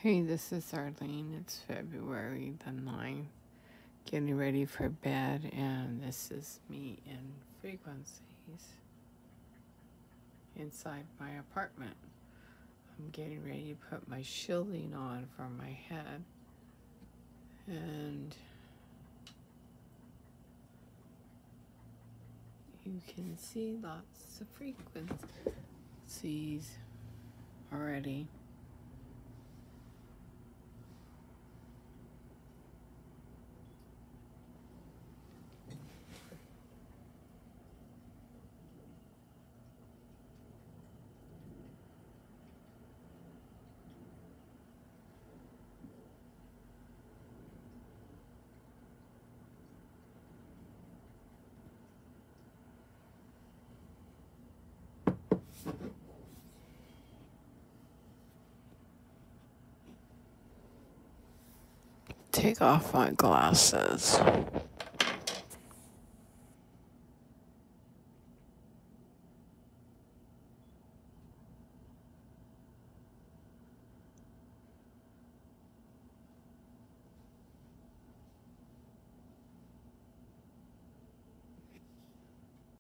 Hey, this is Arlene. It's February the 9th, getting ready for bed, and this is me in frequencies inside my apartment. I'm getting ready to put my shielding on for my head, and you can see lots of frequencies already. Take off my glasses.